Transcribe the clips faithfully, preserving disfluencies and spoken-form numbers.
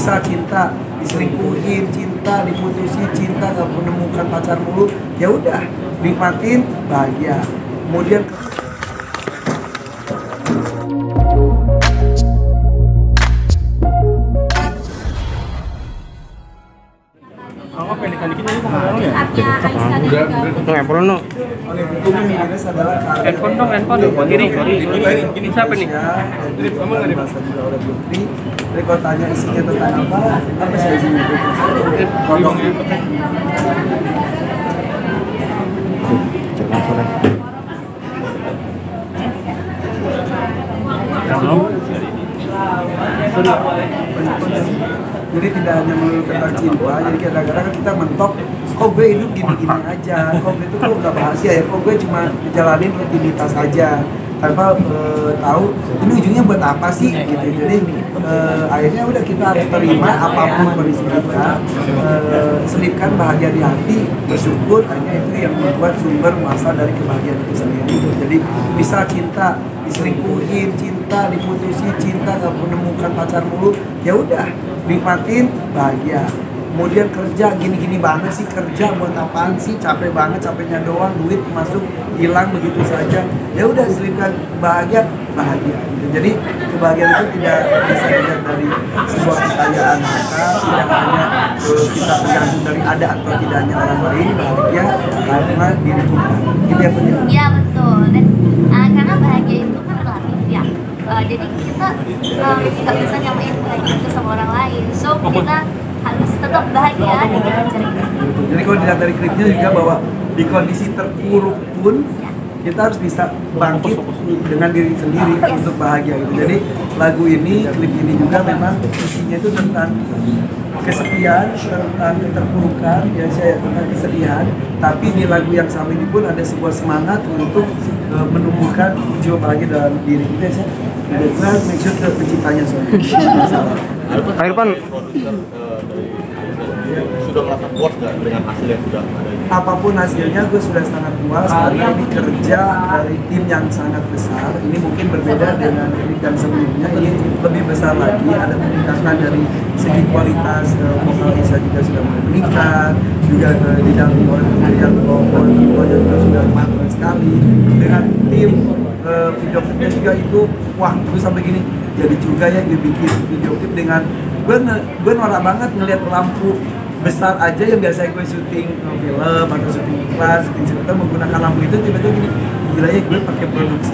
bisa cinta, diselingkuhin, cinta, diputusin, cinta, nggak menemukan pacar mulu, ya udah nikmatin bahagia. Kemudian handphone no. handphone dong, handphone kiri kiri ini siapa nih? Jadi kalau tanya isinya tentang apa, apa sih isinya? Kodok. Jadi tidak hanya melulu tentang cinta, jadi kadang-kadang kita mentok, kok gue hidup gini-gini aja, kok gue itu kok gak bahagia ya, kok gue cuma jalanin rutinitas aja tanpa uh, tahu ini ujungnya buat apa sih gitu. Jadi uh, akhirnya udah kita harus terima apapun kondisi kita, uh, selipkan bahagia di hati, bersyukur, hanya itu yang membuat sumber masa dari kebahagiaan itu sendiri. Jadi bisa cinta, diselingkuhin, cinta, diputusin, cinta, nggak menemukan pacar mulu, ya udah nikmatin bahagia. Kemudian kerja gini-gini banget sih, kerja buat apaan sih, capek banget, capeknya doang, duit masuk hilang begitu saja, ya udah selipkan bahagia, bahagia gitu. Jadi kebahagiaan itu tidak bisa dilihat dari sebuah kekayaan maka, tidak hanya uh, kita tergantung dari ada atau tidaknya orang lain, bahagia karena diri kita, itu yang penting. Iya betul, dan uh, karena bahagia itu kan relatif ya, uh, jadi kita uh, tidak bisa nyamain bahagia itu sama orang lain, so kita harus tetap bahagia dengan cara itu. Jadi kalau dilihat dari klipnya juga bahwa di kondisi terpuruk pun kita harus bisa bangkit dengan diri sendiri untuk bahagia gitu. Jadi lagu ini, klip ini juga memang isinya itu tentang kesepian, tentang keterpurukan, ya saya tentang kesedihan. Tapi di lagu yang sama ini pun ada sebuah semangat untuk uh, menumbuhkan jiwa bahagia dalam diri kita. Saya nah, make sure ke penciptanya soalnya. Pak Irfan sudah merasa puas nggak dengan hasil yang sudah ada ini? Apapun hasilnya, gue sudah sangat puas karena ini kerja dari tim yang sangat besar. Ini mungkin berbeda dengan klip yang sebelumnya. Ini lebih besar lagi, ada peningkatan dari segi kualitas uh, vokal Isa juga sudah mulai meningkat, juga uh, didampingi oleh pemilihan vokal juga sudah matang sekali. Dengan tim uh, video klipnya juga itu, wah itu sampai gini. Jadi juga yang dibikin video klip dengan gue gue norak banget ngelihat lampu besar aja yang biasa gue syuting film atau syuting iklan, syuting sinetron menggunakan lampu itu, tiba-tiba gini, gila ya gue pakai produksi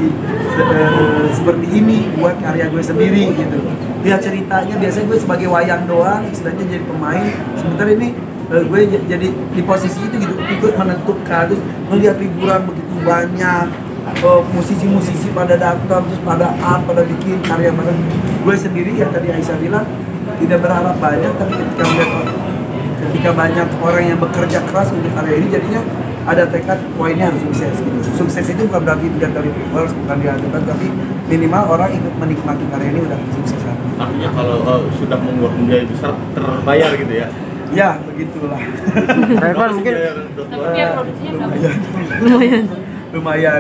uh, seperti ini buat karya gue sendiri gitu. Lihat ceritanya, biasanya gue sebagai wayang doang, istilahnya jadi pemain, sementara ini uh, gue jadi di posisi itu gitu, ikut menentukan, terus melihat hiburan begitu banyak. Uh, musisi-musisi pada datang, terus pada art, pada bikin karya bareng. Gue sendiri yang tadi Aisyah bilang tidak berharap banyak, tapi ketika melihat ketika banyak orang yang bekerja keras untuk karya ini, jadinya ada tekad, wah ini harus sukses gitu. Sukses itu bukan berarti tidak dari viewers, bukan diharapkan, tapi minimal orang ikut menikmati karya ini udah kesuksesan. Artinya kalau uh, sudah mengeluarkan biaya besar terbayar gitu ya? Ya begitulah. Pak Irfan mungkin Tapi ya produksinya berapa? lumayan. Lumayan.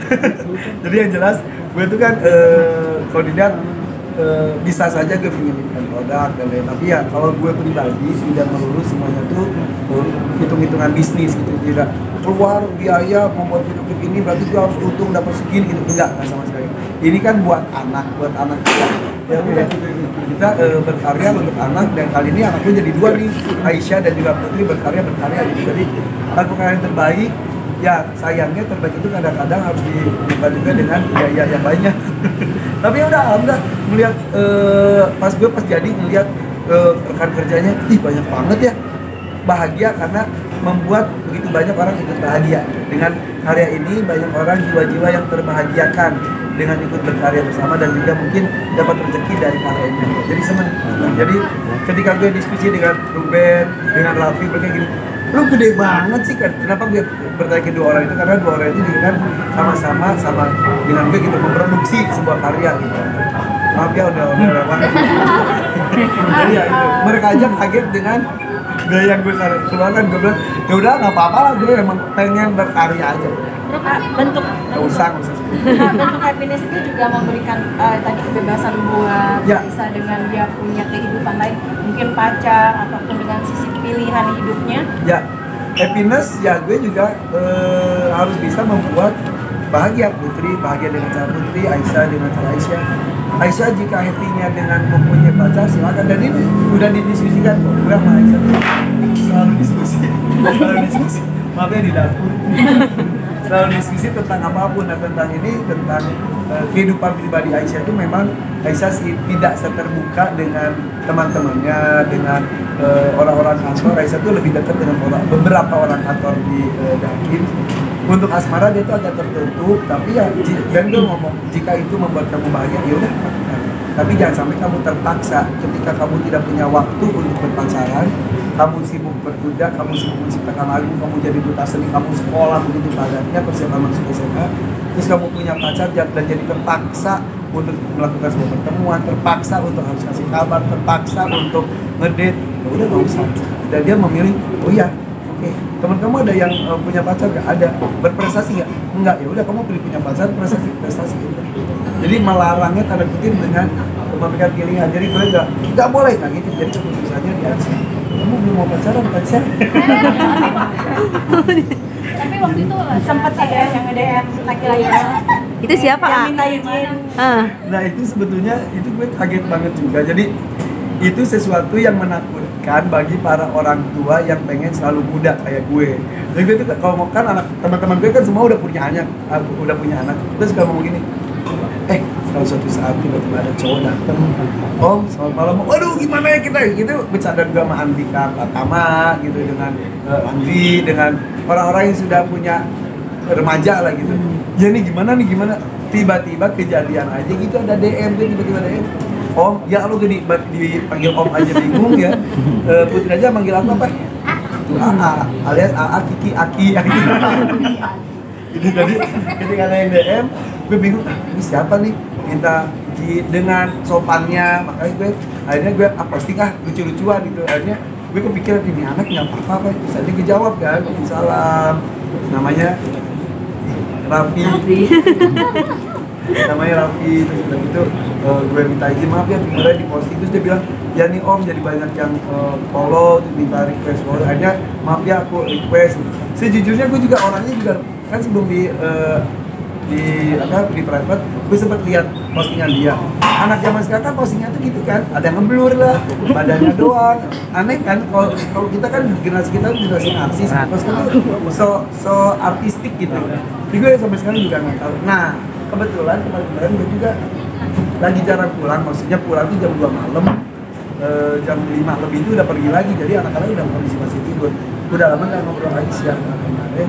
Jadi yang jelas gue tuh kan uh, kalau dilihat uh, bisa saja gue mengirimkan produk dan lain, tapi ya kalau gue pribadi tidak melulu semuanya tuh uh, hitung-hitungan bisnis gitu, tidak keluar biaya membuat video klip ini berarti gue harus untung dapat segini gitu, enggak, enggak sama sekali. Ini kan buat anak, buat anak kita ya udah kita uh, berkarya untuk anak, dan kali ini anakku jadi dua nih, Aisyah dan juga Putri berkarya berkarya gitu. Jadi lakukan yang terbaik. Ya sayangnya terbaik itu kadang-kadang harus dibuka juga dengan biaya yang banyak. Tapi ya udah alhamdulillah melihat uh, pas gue pas jadi melihat uh, rekan kerjanya, ih banyak banget ya, bahagia karena membuat begitu banyak orang ikut bahagia dengan karya ini. Banyak orang jiwa-jiwa yang terbahagiakan dengan ikut berkarya bersama, dan juga mungkin dapat rezeki dari karya ini. Jadi senang. Jadi ketika gue diskusi dengan Ruben, dengan Raffi, mereka gini, lu gede banget sih kan, kenapa gue bertanya ke dua orang itu, karena dua orang itu juga kan sama-sama sama dengan gue gitu memproduksi sebuah karya gitu. Maaf ya udah udah lewat. Jadi ya itu, mereka aja kaget dengan gaya yang gue keluarkan. Gue bilang ya udah nggak apa-apa lah, gue emang pengen berkarya aja. Berapa sih emang? bentuk Nggak usah, nggak usah sebut. Nah, bentuk happiness itu juga memberikan eh, tadi kebebasan buat Ya. bisa dengan dia punya kehidupan lain, mungkin pacar ataupun dengan sisi pilihan hidupnya. Ya, happiness ya gue juga eh, harus bisa membuat bahagia Putri, bahagia dengan cara Putri, Aisyah dengan cara Aisyah. Aisyah jika happy-nya dengan mempunyai pacar silakan, dan ini udah didiskusikan kok. Gue sama Aisyah tuh selalu diskusi, selalu diskusi. Maaf ya di dapur. Selalu diskusi tentang apapun, dan tentang ini, tentang uh, kehidupan pribadi Aisyah itu memang Aisyah sih tidak seterbuka dengan teman-temannya, dengan uh, orang-orang kantor. Aisyah tuh lebih dekat dengan orang, beberapa orang kantor di uh, Dakin. Untuk asmara dia tuh agak tertutup, tapi ya ji- dan gue ngomong jika itu membuat kamu bahagia ya udah lakukan. Tapi jangan sampai kamu terpaksa ketika kamu tidak punya waktu untuk berpacaran, kamu sibuk berkuda, kamu sibuk menciptakan lagu, kamu jadi duta seni, kamu sekolah begitu padatnya persiapan masuk S M A, terus kamu punya pacar dan jadi terpaksa untuk melakukan sebuah pertemuan, terpaksa untuk harus kasih kabar, terpaksa untuk ngedate, ya udah nggak usah. Dan dia memilih, oh iya, oke, teman kamu ada yang uh, punya pacar nggak? Ada. Berprestasi nggak? Enggak. Ya udah kamu pilih punya pacar, prestasi, prestasi. Jadi melarangnya tanda kutip dengan memberikan pilihan. Jadi gue nggak nggak boleh kan gitu. Jadi keputusannya di Aisyah. Kamu belum mau pacaran bukan sih? Tapi waktu itu sempat ada yang nge-D M laki-laki Itu siapa, yang ah? minta izin. Ah. Nah itu sebetulnya itu gue kaget banget juga. Jadi itu sesuatu yang menakutkan bagi para orang tua yang pengen selalu muda kayak gue. Jadi gue tuh kalau mau kan anak teman-teman gue kan semua udah punya anak, aku udah punya anak. Terus kalau ngomong gini, eh kalau suatu saat tiba-tiba ada cowok dateng, om selamat malam, waduh gimana ya kita gitu bercanda juga sama Andika Pratama gitu dengan uh, Andri dengan orang-orang yang sudah punya remaja lah gitu. Ya nih gimana nih gimana? Tiba-tiba kejadian aja gitu ada D M tuh tiba-tiba D M. Om, ya lu gede dipanggil om aja bingung ya. E, Putri aja manggil aku apa? Tuh A A alias A A Kiki Aki. Gitu jadi ketika ada yang D M, gue bingung, ah, ini siapa nih? Minta di, dengan sopannya, makanya gue akhirnya gue ah posting ah lucu-lucuan gitu. Akhirnya gue kepikiran ini anak nggak apa-apa, terus aja gue jawab kan, salam. Namanya Raffi. Namanya Raffi, terus udah gitu uh, gue minta izin, maaf ya kemarin di posting, terus dia bilang ya nih om jadi banyak yang uh, follow, terus minta request follow, akhirnya maaf ya aku request. Sejujurnya gue juga orangnya juga kan sebelum di uh, di apa di private gue sempat lihat postingan dia. Anak zaman sekarang kan postingnya tuh gitu kan, ada yang ngeblur lah, badannya doang, aneh kan. Kalau kalau kita kan generasi kita tuh generasi artis, terus kan so so artistik gitu. Jadi gue sampai sekarang juga nggak tahu. Nah kebetulan kemarin-kemarin gue juga lagi jarang pulang, maksudnya pulang tuh jam dua malam, e, jam lima lebih itu udah pergi lagi, jadi anak-anak udah kondisi masih tidur. Udah lama gak ngobrol Aisyah, nah, kemarin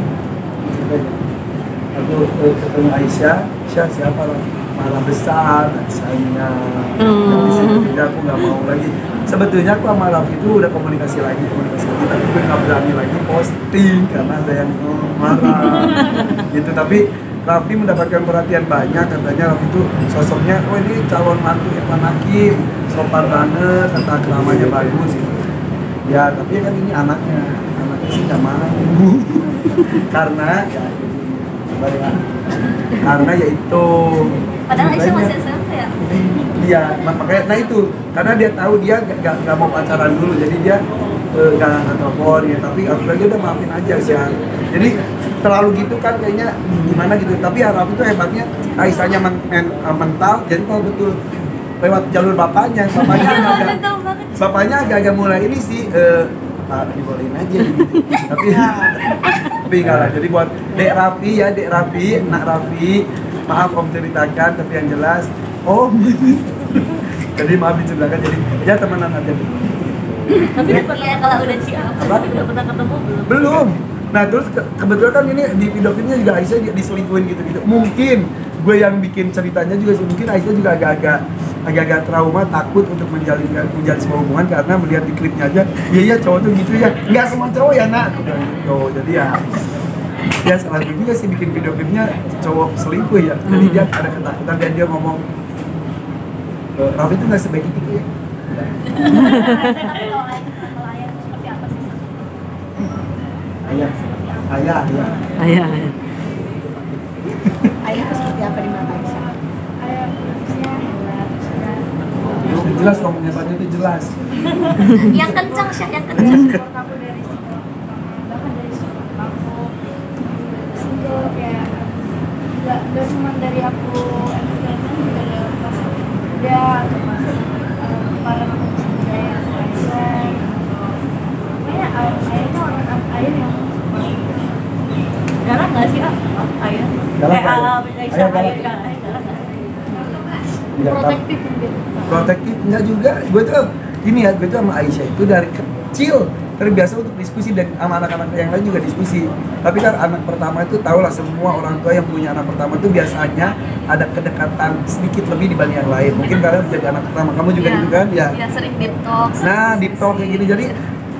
aku e, ketemu Aisyah, Aisyah siapa lah? Malah besar, Aisyahnya yang bisa tidak, aku gak mau lagi. Sebetulnya aku sama Raffi itu udah komunikasi lagi, komunikasi lagi, tapi gue gak berani lagi posting karena ada yang marah gitu. Tapi Raffi mendapatkan perhatian banyak, katanya Raffi itu sosoknya, oh ini calon mantu Irfan Hakim, sopan banget, tata keramanya bagus gitu. Ya tapi kan ini anaknya, anaknya sih nggak mau. Karena ya, coba ya, karena ya itu. Padahal Aisyah masih S M P ya? Iya, makanya, nah itu, karena dia tahu dia gak, gak, gak mau pacaran dulu, jadi dia uh, gak nggak telepon ya, tapi aku lagi udah maafin aja sih. Jadi terlalu gitu kan kayaknya gimana gitu, tapi Arab itu hebatnya Aisyahnya men men mental, jadi kalau betul lewat jalur bapaknya, bapaknya agak, bapaknya agak-agak mulai ini sih, uh, Pak dibolehin aja gitu. tapi tapi enggak lah, jadi buat Dek Raffi ya, Dek Raffi, Nak Raffi, maaf om ceritakan, tapi yang jelas om jadi maaf diceritakan, jadi ya temenan aja. Tapi udah pernah kalau udah siap, Apa? udah pernah ketemu belum? Belum. Nah terus ke kebetulan kan ini di video klipnya juga Aisyah diselingkuhin gitu-gitu. Mungkin gue yang bikin ceritanya juga sih, mungkin Aisyah juga agak-agak agak-agak trauma, takut untuk menjalin menjalin sebuah hubungan karena melihat di klipnya aja, iya iya cowok tuh gitu ya, nggak semua cowok ya nak. Gitu. Jadi ya dia salah juga sih bikin video klipnya cowok selingkuh ya. Jadi dia ada ketakutan dan dia ngomong, e, Raffi itu nggak sebaik itu ya. Ayah, ayah, ayah. Ayah, ayah. seperti apa di mata Aisyah? Kayak bagusnya hebat, terus Jelas ngomongnya tadi itu jelas. Yang kencang Syah, yang kencang. support aku dari single pertama, bahkan dari support aku single kayak nggak nggak cuma dari aku entertainment, juga dari pas aku kerja atau pas eh, kemarin aku bisa budaya atau Aisyah atau pokoknya ay- ayahnya orang ayah yang support aku. Galak nggak sih ah? Oh, ayah. Galak Eh, nggak? ah, Ayah Aisyah, galak. ayah, galak, ayah galak nggak? Enggak tahu. Protektif mungkin. Protektif enggak juga. Gue tuh gini ya, gue tuh sama Aisyah itu dari kecil terbiasa untuk diskusi dan sama anak-anak yang lain juga diskusi. Tapi kan anak pertama itu tahulah semua orang tua yang punya anak pertama itu biasanya ada kedekatan sedikit lebih dibanding yang lain. Mungkin karena jadi anak pertama, kamu juga Iya. gitu kan? Ya. Iya, sering deep talk. Nah, deep talk kayak gini. Jadi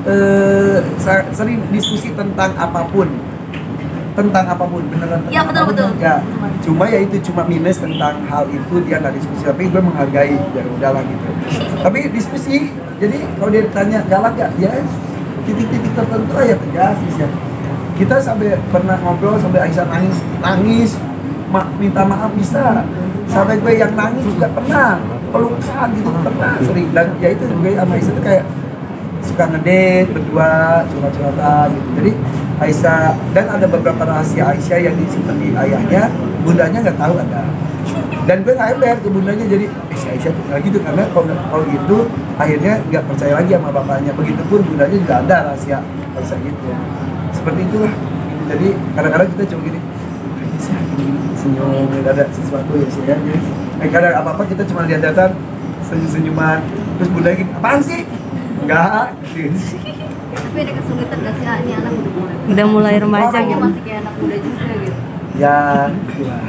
eh, sa- sering diskusi tentang apapun. Tentang apapun, beneran tentang Iya, betul, apapun. betul. Ya, cuma ya itu cuma minus tentang hal itu dia nggak diskusi, tapi gue menghargai, ya udahlah gitu. Tapi diskusi, jadi kalau dia ditanya galak gak, ya titik-titik tertentu aja tegas ya. Kita sampai pernah ngobrol sampai Aisyah nangis, nangis, ma minta maaf bisa. Sampai gue yang nangis juga pernah, pelukan gitu pernah sering. Dan ya itu gue sama Aisyah tuh kayak suka ngedate berdua, curhat-curhatan gitu. Jadi Aisyah, dan ada beberapa rahasia Aisyah yang disimpan di ayahnya, bundanya nggak tahu ada. Dan gue nggak ember ke bundanya, jadi eh, si Aisyah tuh nggak gitu, karena kalau kalau gitu akhirnya nggak percaya lagi sama bapaknya. Begitupun bundanya juga ada rahasia Aisyah gitu. Seperti itulah. Jadi kadang-kadang kita cuma gini, Aisyah gini, senyum, nggak ada sesuatu ya sih ya. Jadi, eh, kadang apa-apa kita cuma lihat-lihatan, senyum-senyuman, terus bundanya gini, apaan sih? Enggak, gitu. Tapi ada kesulitan gak sih, ah, ini anak udah mulai Udah mulai remaja Orangnya gitu. masih kayak anak muda juga gitu. Ya, itulah.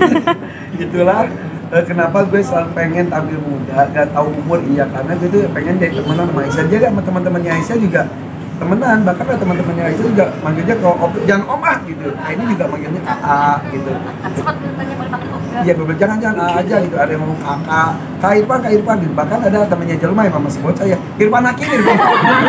Itulah eh, kenapa gue selalu pengen tampil muda, gak tahu umur iya, karena gue tuh pengen jadi temenan sama Aisyah. Jadi sama teman-temannya Aisyah juga temenan, bahkan ada teman-temannya Aisyah juga manggilnya kalau om, jangan om ah gitu. Nah ini juga manggilnya kakak gitu. Kan sempat tanya boleh pakai kok. Iya, bener jangan jangan A aja gitu. Ada yang ngomong kakak, Kak Irfan, Kak Irfan gitu. Bahkan ada temannya Jelma yang masih bocah ya, Irfan Hakim, Irfan.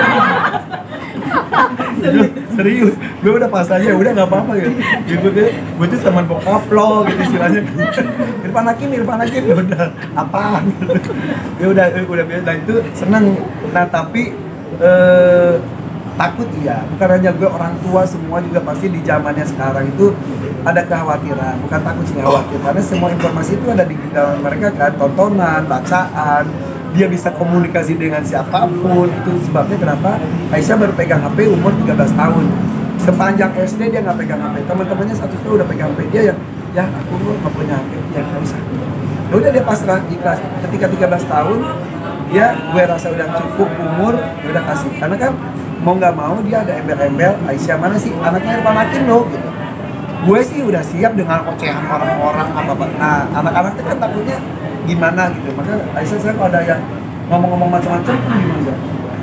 serius, serius, gue udah pas aja, udah nggak apa-apa gitu. Gue tuh, gue tuh teman bokap lo gitu istilahnya. Irfan Hakim, Irfan Hakim, ya udah apaan? Ya udah, udah biasa itu seneng. Nah tapi eh, takut iya, bukan hanya gue, orang tua semua juga pasti di zamannya sekarang itu ada kekhawatiran, bukan takut sih khawatir, karena semua informasi itu ada di dalam mereka kan, tontonan, bacaan, dia bisa komunikasi dengan siapapun. Itu sebabnya kenapa Aisyah baru pegang H P umur tiga belas tahun. Sepanjang S D dia nggak pegang H P, teman-temannya satu tahun udah pegang H P, dia yang ya aku nggak punya H P, ya nggak usah. Ya udah dia pasrah ikhlas. Ketika tiga belas tahun dia gue rasa udah cukup umur, ya udah kasih, karena kan mau nggak mau dia ada embel-embel Aisyah mana sih anaknya Irfan Hakim loh gitu. Gue sih udah siap dengan ocehan orang-orang apa-apa. Nah anak-anak itu kan takutnya gimana gitu, makanya Aisyah saya kalau ada yang ngomong-ngomong macam-macam gimana aja?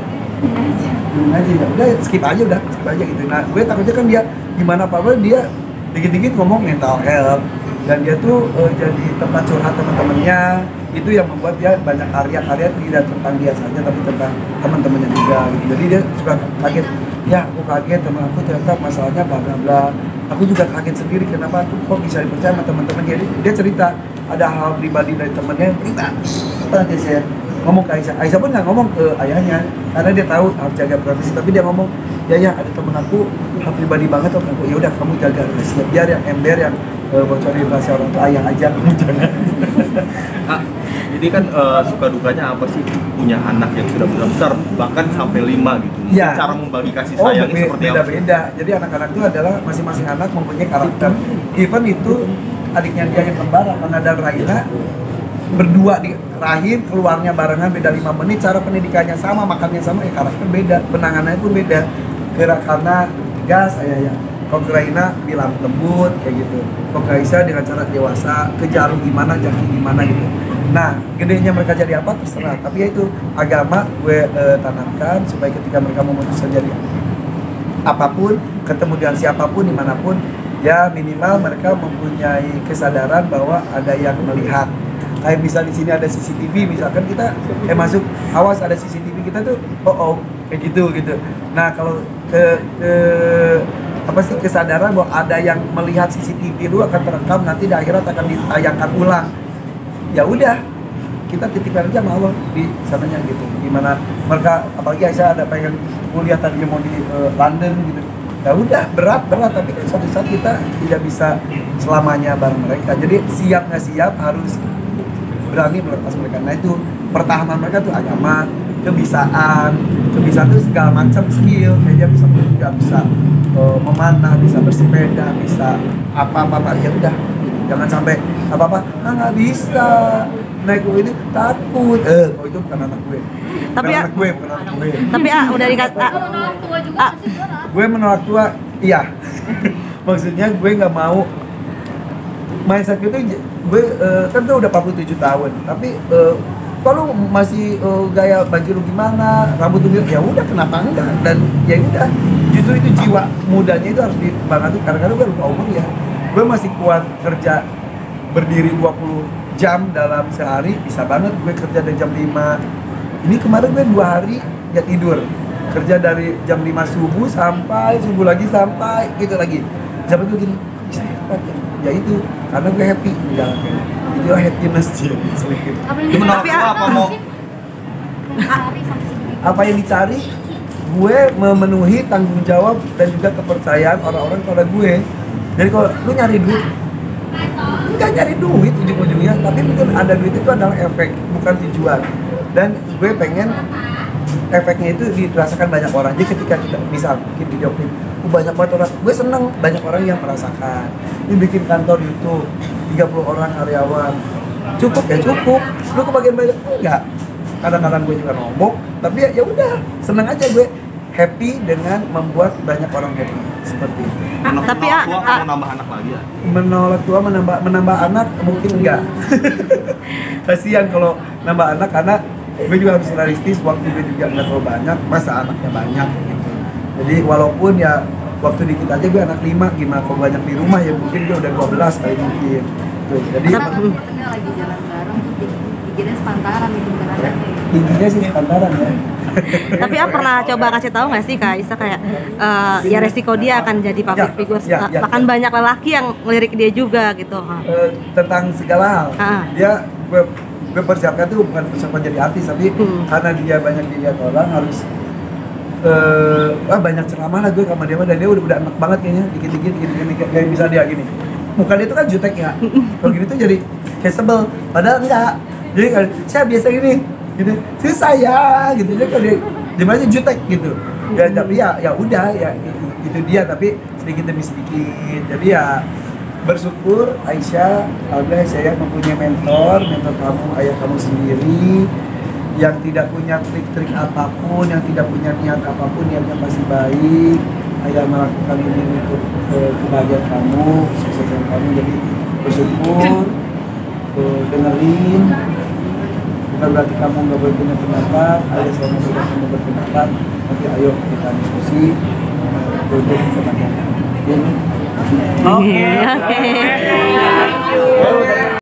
Gimana aja ya, udah skip aja udah, skip aja gitu. Nah gue takutnya kan dia gimana apa-apa, dia dikit-dikit ngomong mental health, dan dia tuh uh, jadi tempat curhat teman-temannya. Itu yang membuat dia banyak karya-karya tidak tentang dia saja, tapi tentang teman-temannya juga gitu. Jadi dia suka kaget, ya aku kaget teman aku ternyata masalahnya bla bla bla. Aku juga kaget sendiri kenapa aku kok bisa dipercaya sama teman-teman. Jadi dia cerita ada hal pribadi dari temennya yang pribadi. Tadi saya ngomong ke Aisyah, Aisyah pun nggak ngomong ke ayahnya karena dia tahu harus jaga privasi, tapi dia ngomong, ya ya ada temen aku hal pribadi banget om aku, ya udah kamu jaga rahasia, biar yang ember yang uh, bocorin rahasia orang tua ayah aja, kamu jangan. Ah, jadi kan eh, suka dukanya apa sih punya anak yang sudah besar bahkan sampai lima gitu? Iya. Cara membagi kasih Oh, sayangnya be- seperti apa? beda-beda. Jadi anak-anak itu adalah masing-masing anak mempunyai karakter. Even itu adiknya dia yang kembar, Rana dan Raina, berdua di rahim, keluarnya barengan beda lima menit, cara pendidikannya sama, makannya sama, ya karakter beda, penanganannya pun beda. Gerakannya gas, ayah ya. Kok Raina bilang lembut kayak gitu. Kok Aisyah dengan cara dewasa, kejar gimana, jaki gimana gitu. Nah, gedenya mereka jadi apa terserah, tapi ya itu agama gue eh, tanamkan supaya ketika mereka memutuskan jadi apapun, ketemu dengan siapapun, dimanapun, ya minimal mereka mempunyai kesadaran bahwa ada yang melihat. Kayak misal di sini ada C C T V, misalkan kita eh masuk, awas ada C C T V, kita tuh oh oh kayak gitu gitu. Nah kalau ke, ke apa sih kesadaran bahwa ada yang melihat C C T V dulu akan terekam, nanti di akhirat akan ditayangkan ulang. Ya udah, kita titipkan aja sama Allah di sananya gitu. Gimana mereka, apalagi Aisyah ada pengen kuliah tadi mau di uh, London gitu. Ya udah, berat berat tapi kan suatu saat kita tidak bisa selamanya bareng mereka. Jadi siap nggak siap harus berani melepas mereka. Nah itu pertahanan mereka tuh agama, kebisaan, kebisaan itu segala macam skill. Kayak dia bisa juga bisa uh, memanah, bisa bersepeda, bisa apa-apa ya udah. Jangan sampai apa-apa, ah nggak bisa naik gue ini takut. Eh, oh itu bukan anak gue. Tapi bukan ya, anak gue, bukan anak gue. Tapi ah udah dikata ah, Menolak tua juga ah, masih berat. Gue menolak tua, iya. Maksudnya gue nggak mau mindset gue tuh gue uh, kan tuh udah empat puluh tujuh tahun, tapi uh, kalau masih uh, gaya baju lu gimana, rambut lu ya udah kenapa enggak, dan ya udah justru itu jiwa mudanya itu harus dibangun. Kadang-kadang gue lupa umur ya, gue masih kuat kerja berdiri dua puluh jam dalam sehari, bisa banget gue kerja dari jam lima. Ini kemarin gue dua hari gak tidur, kerja dari jam lima subuh sampai subuh lagi sampai gitu lagi. Jam itu gini, bisa hebat ya? Ya itu, karena gue happy menjalankannya. Itulah happiness sih sedikit. Itu menolak Tapi, tua ah, apa mau? Mencari sampai segitu. Apa yang dicari? Gue memenuhi tanggung jawab dan juga kepercayaan orang-orang kepada gue. Jadi kalau lu nyari duit, enggak nyari duit ujung-ujungnya, tapi mungkin ada duit itu adalah efek, bukan tujuan. Dan gue pengen efeknya itu dirasakan banyak orang. Jadi ketika kita misal bikin video klip, oh, banyak banget orang, gue seneng banyak orang yang merasakan. Ini bikin kantor YouTube, tiga puluh orang karyawan, cukup ya cukup. Lu kebagian banyak enggak? Kadang-kadang gue juga nombok, tapi ya ya udah seneng aja gue, happy dengan membuat banyak orang happy seperti itu. Menolak Tapi, menolak ah, tua ah. mau nambah anak lagi ya? Menolak tua menambah menambah anak mungkin enggak. Kasihan kalau nambah anak karena gue juga harus realistis, waktu gue juga nggak terlalu banyak, masa anaknya banyak gitu. Jadi walaupun ya waktu dikit aja gue anak lima, gimana kalau banyak di rumah ya mungkin dia udah dua belas kali mungkin. Tuh, jadi Kita lagi jalan bareng tuh dikira sepantaran itu bukan anaknya. tingginya sih sepantaran ya. tapi ah pernah coba kasih tahu nggak sih Kak Isa kayak eh, ya resiko dia akan jadi public Ya, figure, ya, ya, bahkan ya. banyak lelaki yang ngelirik dia juga gitu. Ah. Eh, tentang segala hal. Ah. Dia gue gue persiapkan tuh bukan persiapan jadi artis, tapi Hmm. karena dia banyak dilihat orang harus eh ah, banyak ceramah lah gue sama dia, dan dia udah udah enak banget kayaknya, dikit-dikit dikit-dikit kayak bisa dia gini. Muka dia tuh kan jutek ya. Kalau gini tuh jadi kayak sebel, padahal enggak. Jadi kan saya biasa gini gitu. Sih saya gitu. Jadi kalau dia dimana jutek gitu. Ya tapi ya ya udah ya itu, itu dia, tapi sedikit demi sedikit. Jadi ya bersyukur Aisyah, alhamdulillah saya mempunyai mentor, mentor kamu, ayah kamu sendiri yang tidak punya trik-trik apapun, yang tidak punya niat apapun, niatnya pasti baik. Ayah melakukan ini untuk eh, kebahagiaan kamu, kesuksesan kamu. Jadi bersyukur, eh, dengerin. Bukan berarti kamu nggak boleh punya pendapat, ayah selalu memberikan kamu berpendapat. Tapi ayo kita diskusi eh, untuk kebahagiaan kamu. Oke. Oke.